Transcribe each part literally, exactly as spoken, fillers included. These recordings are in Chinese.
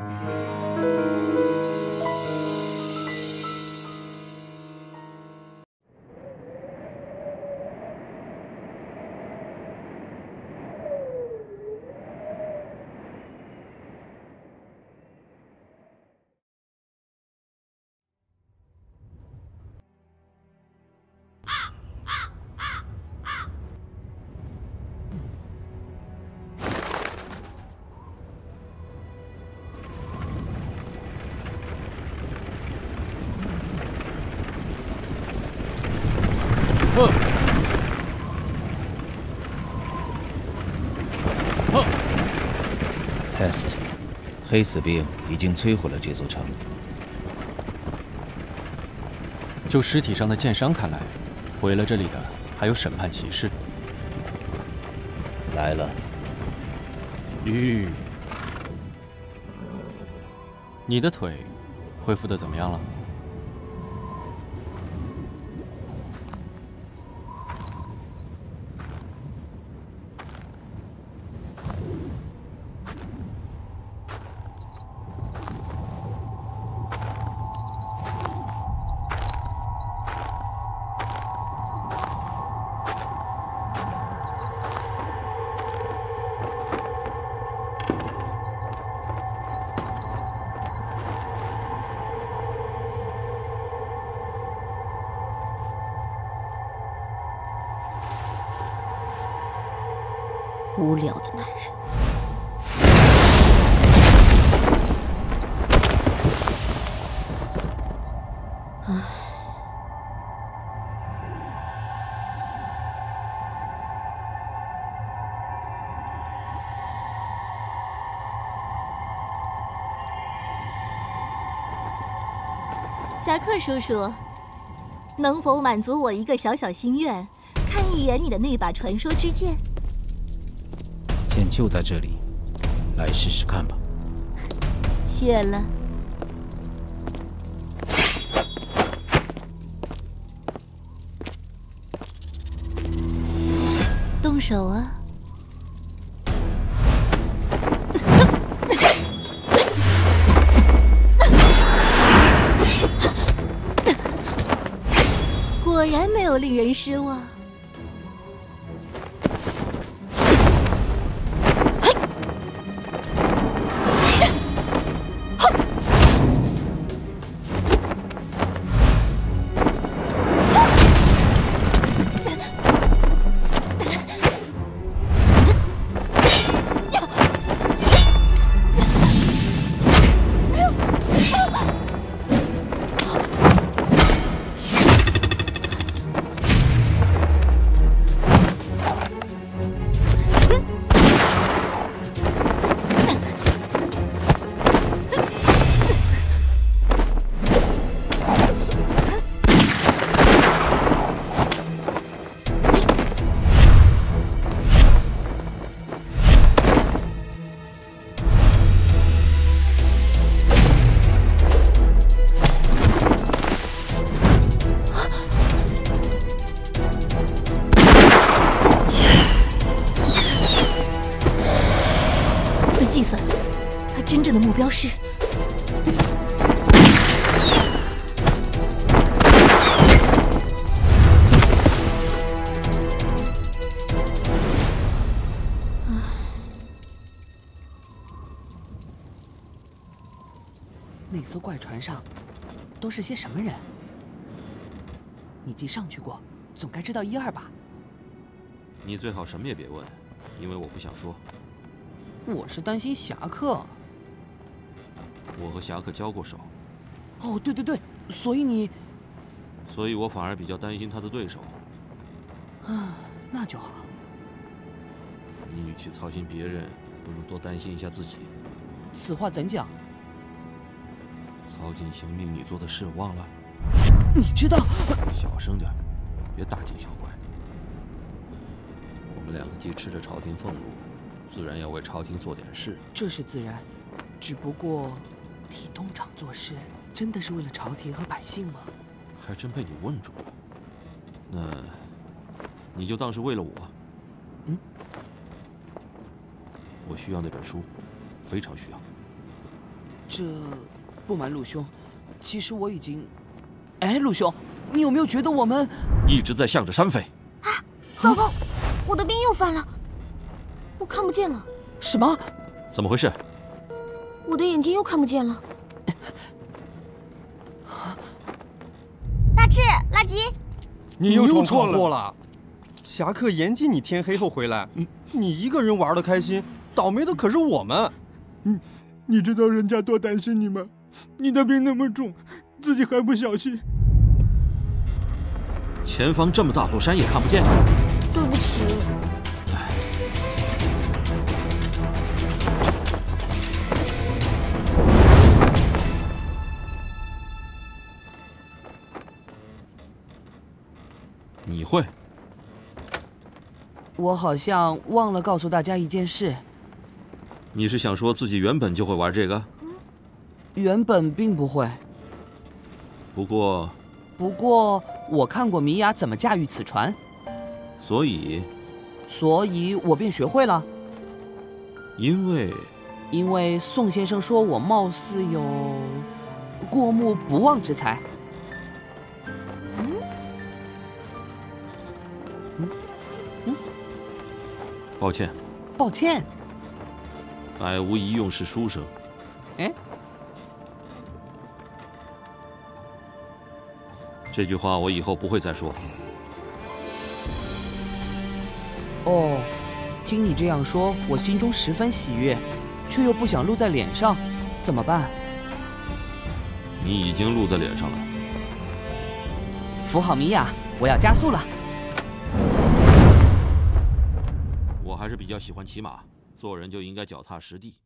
Pest， 黑死病已经摧毁了这座城。 就尸体上的剑伤看来，毁了这里的还有审判骑士。 来了。 吁，你的腿恢复的怎么样了？ 无聊的男人。唉， 侠客叔叔，能否满足我一个小小心愿，看一眼你的那把传说之剑？ 剑就在这里，来试试看吧。 谢了。动手啊！果然没有令人失望。 计算，他真正的目标是。 那艘怪船上都是些什么人？你既上去过，总该知道一二吧？ 你最好什么也别问，因为我不想说。 我是担心侠客。 我和侠客交过手。 哦，对对对，所以你…… 所以我反而比较担心他的对手。 啊，那就好。 你与其操心别人，不如多担心一下自己。 此话怎讲？ 曹景行命你做的事忘了？ 你知道？ 小声点，别大惊小怪。我们两个既吃着朝廷俸禄。 自然要为朝廷做点事， 这是自然。只不过，替东厂做事，真的是为了朝廷和百姓吗？ 还真被你问住了。那，你就当是为了我。 嗯。 我需要那本书，非常需要。 这，不瞒陆兄，其实我已经……哎，陆兄，你有没有觉得我们一直在向着山飞？ 啊，糟糕，我的病又犯了，我看不见了。 什么？ 怎么回事？ 我的眼睛又看不见了。 大赤、拉吉， 你又闯祸了。侠客严禁你天黑后回来，你一个人玩得开心，倒霉的可是我们。 嗯，你知道人家多担心你吗？你的病那么重，自己还不小心。 前方这么大座山也看不见。 对不起。 你会？ 我好像忘了告诉大家一件事。 你是想说自己原本就会玩这个？ 原本并不会。 不过， 不过我看过米娅怎么驾驭此船， 所以， 所以我便学会了。 因为， 因为宋先生说我貌似有过目不忘之才。 嗯嗯嗯， 抱歉。 抱歉。 百无一用是书生。 哎。 这句话我以后不会再说。 哦，听你这样说，我心中十分喜悦，却又不想露在脸上，怎么办？ 你已经露在脸上了。 扶好米娅，我要加速了。 我还是比较喜欢骑马，做人就应该脚踏实地。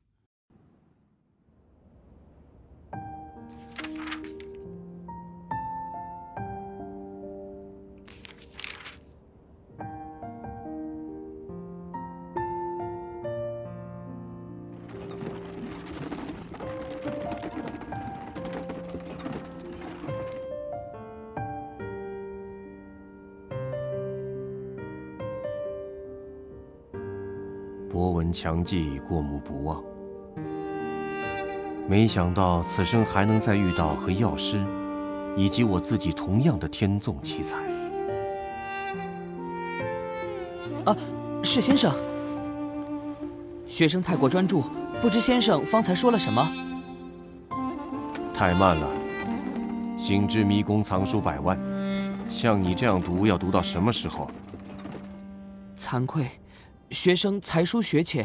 博闻强记，过目不忘。没想到此生还能再遇到和药师，以及我自己同样的天纵奇才。 啊，是先生。学生太过专注，不知先生方才说了什么？ 太慢了。星之迷宫藏书百万，像你这样读，要读到什么时候？ 惭愧。学生才疏学浅。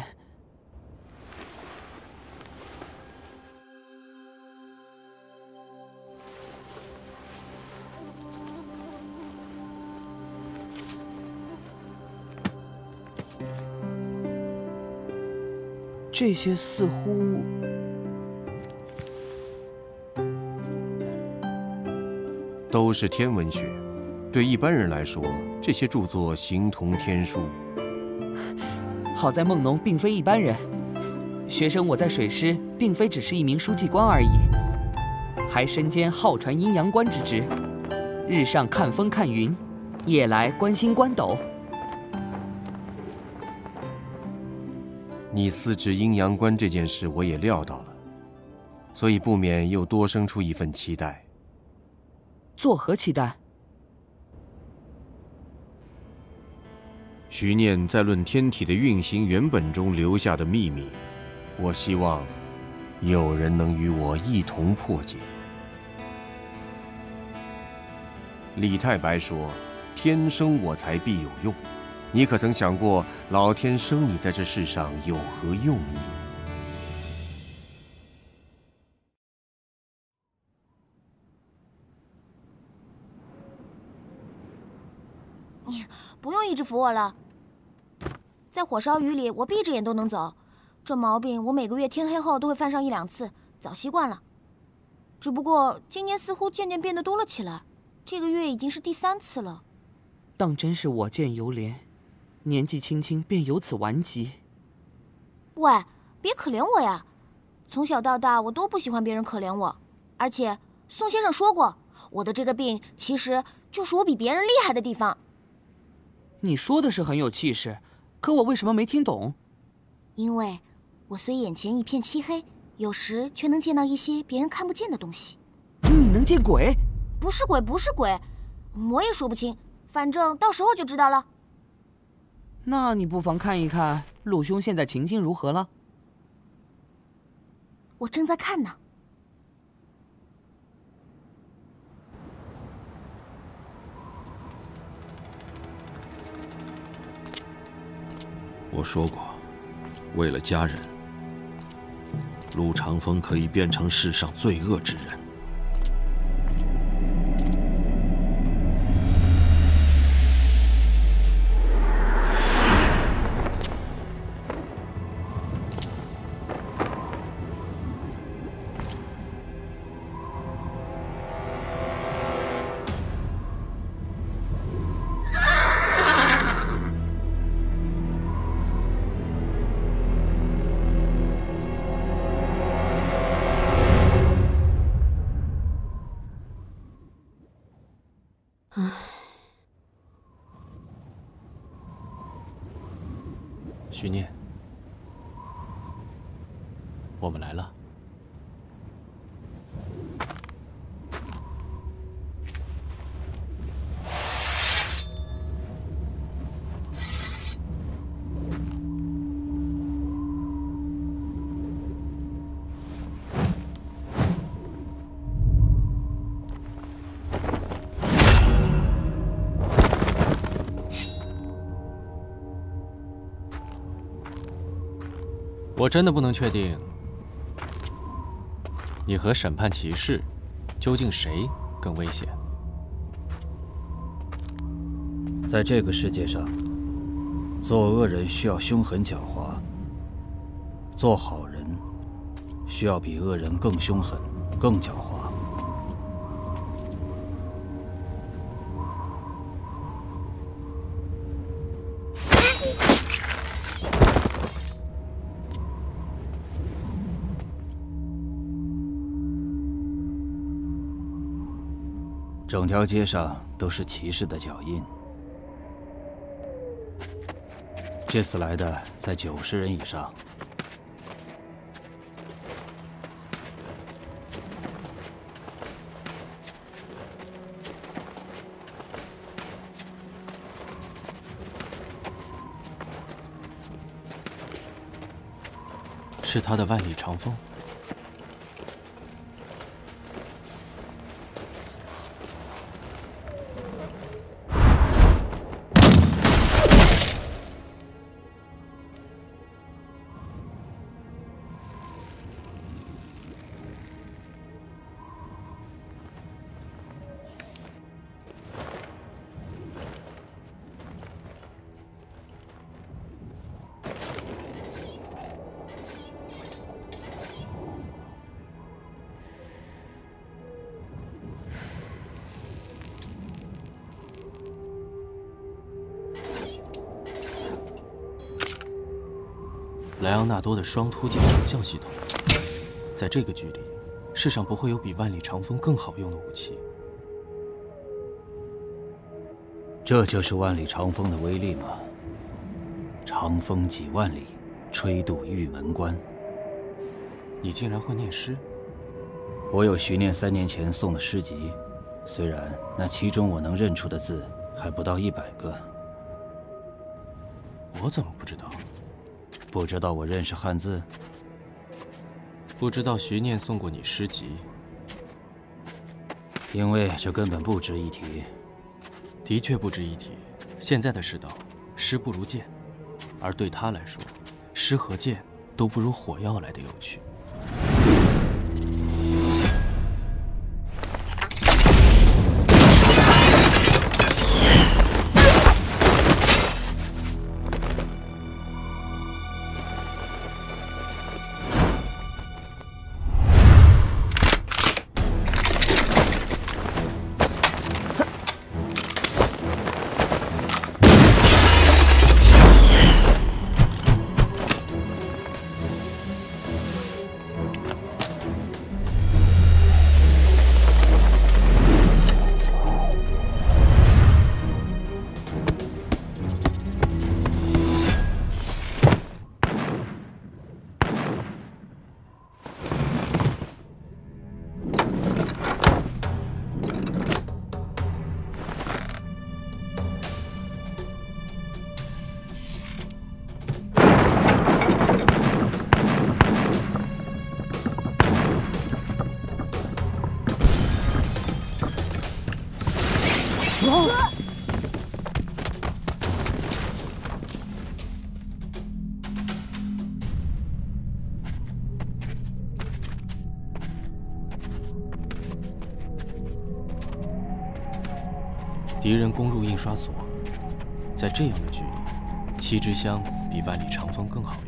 这些似乎…… 都是天文学，对一般人来说，这些著作形同天书。 好在梦农并非一般人，学生我在水师并非只是一名书记官而已，还身兼号传阴阳官之职，日上看风看云，夜来观星观斗。 你司职阴阳官这件事我也料到了，所以不免又多生出一份期待。 作何期待？ 徐念在论天体的运行原本中留下的秘密，我希望有人能与我一同破解。李太白说：“天生我材必有用。”你可曾想过，老天生你在这世上有何用意？ 你不用一直扶我了。在火烧雨里，我闭着眼都能走。这毛病我每个月天黑后都会犯上一两次，早习惯了。只不过今年似乎渐渐变得多了起来，这个月已经是第三次了。 当真是我见犹怜，年纪轻轻便有此顽疾。 喂，别可怜我呀！从小到大我都不喜欢别人可怜我，而且宋先生说过，我的这个病其实就是我比别人厉害的地方。 你说的是很有气势，可我为什么没听懂？ 因为我虽眼前一片漆黑， 有时却能见到一些别人看不见的东西。 你能见鬼？ 不是鬼，不是鬼，我也说不清，反正到时候就知道了。 那你不妨看一看陆兄现在情形如何了？ 我正在看呢。 我说过，为了家人，陆长风可以变成世上最恶之人。 徐念，我们来了。我真的不能确定，你和审判骑士究竟谁更危险？ 在这个世界上，做恶人需要凶狠狡猾，做好人需要比恶人更凶狠、更狡猾。整条街上都是骑士的脚印。这次来的在九十人以上。 是他的万里长风。莱昂纳多的双突进成像系统，在这个距离，世上不会有比万里长风更好用的武器。 这就是万里长风的威力吗？长风几万里，吹渡玉门关。 你竟然会念诗？ 我有徐念三年前送的诗集，虽然那其中我能认出的字还不到一百个。 我怎么不知道？ 不知道我认识汉字？ 不知道徐念送过你诗集？ 因为这根本不值一提。 的确不值一提。现在的世道，诗不如剑，而对他来说，诗和剑都不如火药来的有趣。 敌人攻入印刷所，在这样的距离，七支香比万里长风更好